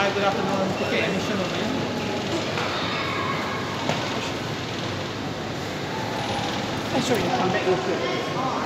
Hi, good afternoon. Ticket admission over here. Sure, you come back real quick.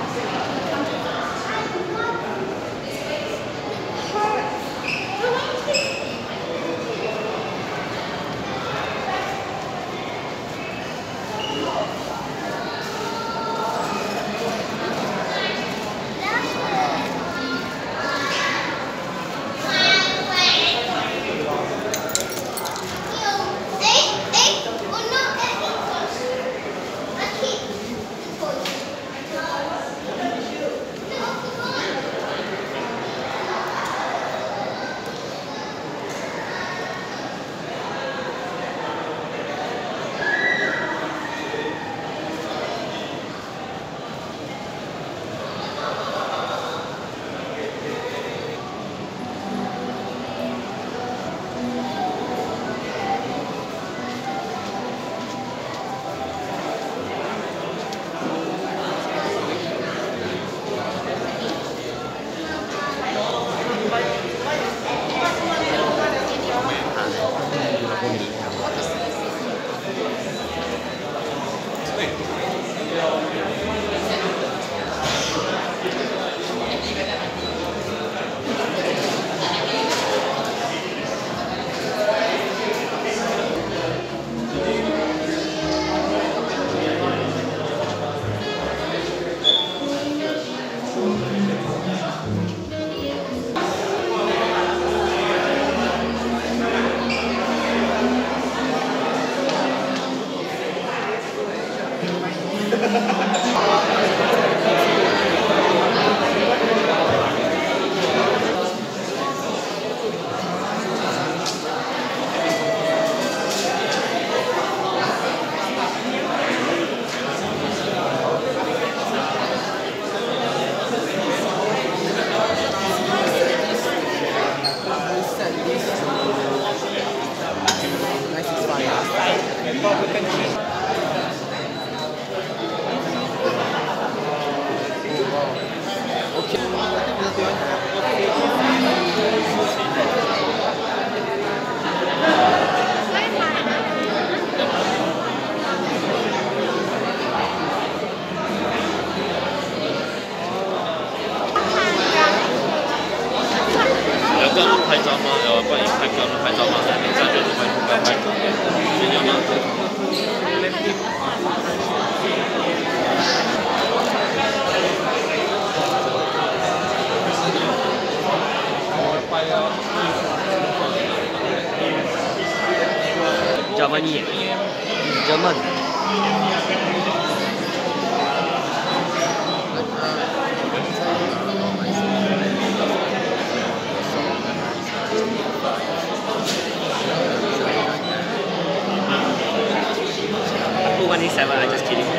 Germany. German. Apple 187, I'm just kidding.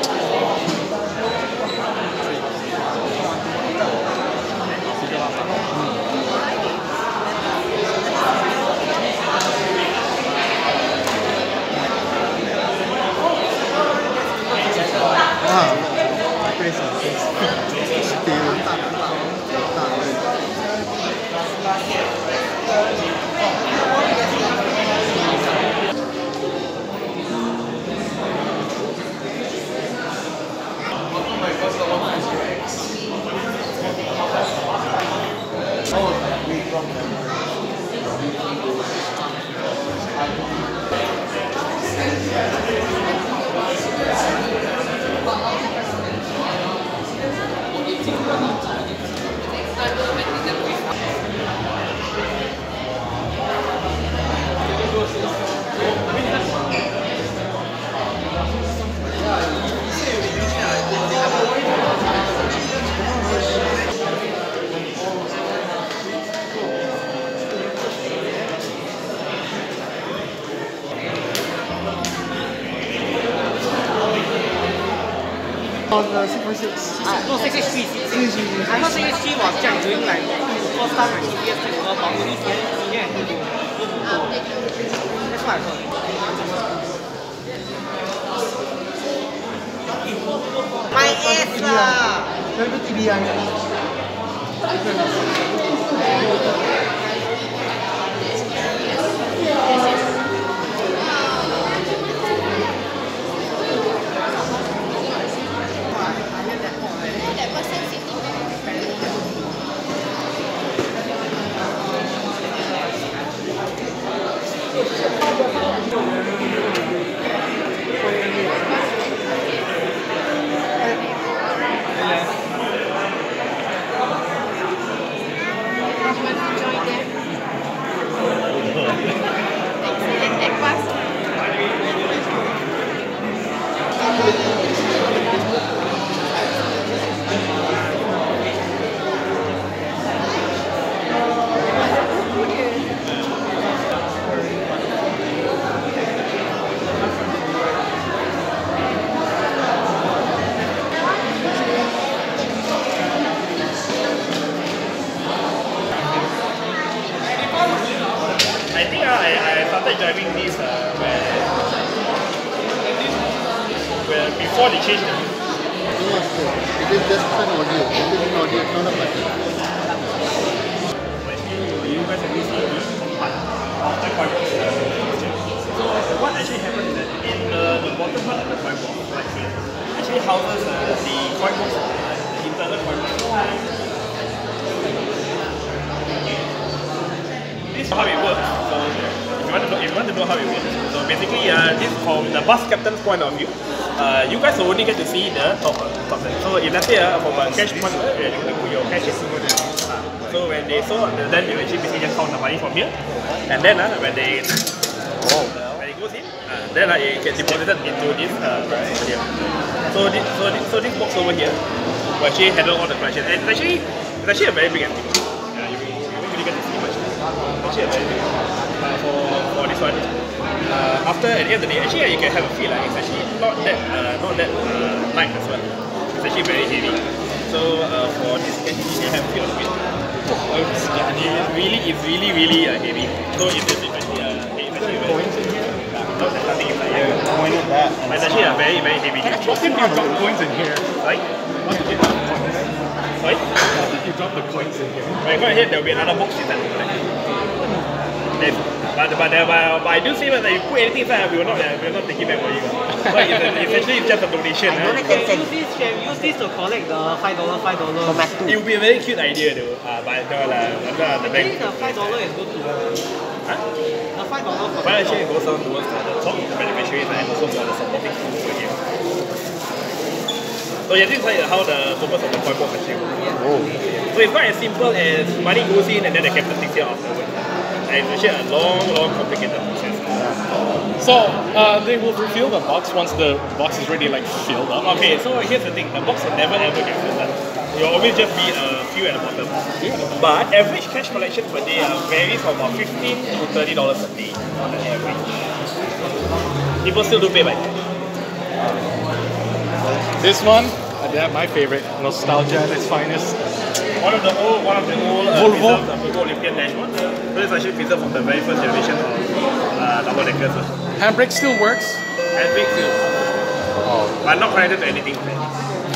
On 6.6. No, 663. I thought 663 was just doing like first time like CPS take over, but only senior and junior. That's what I thought. My ass lah! Very TBI. started driving this where before they changed the wheel. It is just an audio. It is an audio, it's not a button. You guys have seen the part of the coin box. So what actually happens is that in the bottom part of the coin box, right here, actually houses the coin box, the internal coin box. This is how it works. So if you want to know how it works, so basically this from the bus captain's point of view, you guys will only get to see the top side. So if let's say from a cash point of view, you're going to put your cash in. So when they sold, then you actually basically just count the money from here, and then when it goes in, then it gets deposited into this here. So this box over here will actually handle all the collection, and it's actually a very big activity. You won't really get to see much. It's actually a very big for this one. After at the end of the day, actually you can have a feel like it's actually not that light as well. It's actually very heavy. So for this, you can have a feel of it. It's really heavy. So it's actually very coins in here. No, there's nothing inside here. Point at that. It's actually a very heavy. What if you drop coins in here? Right? What if you drop coins? Sorry? What if you drop the coins in here? Right, go ahead, there will be another box inside. But I do say that if you put anything inside, we will not take it back for you. So essentially it's just a donation. You can use this to collect the $5. It would be a very cute idea though. But no, the bank. The $5 is good to Huh? The $5 for But actually it goes down towards the top beneficiaries and also for the supporting school over here. So yeah, this is like how the purpose of the coin box actually works. So it's not as simple as money goes in and then the captain takes it afterwards. And it's actually a long, complicated process. So they will refill the box once the box is already like filled up. Okay, so here's the thing, the box will never ever get filled up. There will always just be a few at the bottom. But average cash collection per day varies from about $15 to $30 a day on the average. People still do pay by cash. This one, my favorite, nostalgia at its finest. One of the old Volvo. Volvo Olympian dashboard. So it's actually preserved from the very first generation of double deckers. Handbrake still works. Handbrake still, but not connected to anything.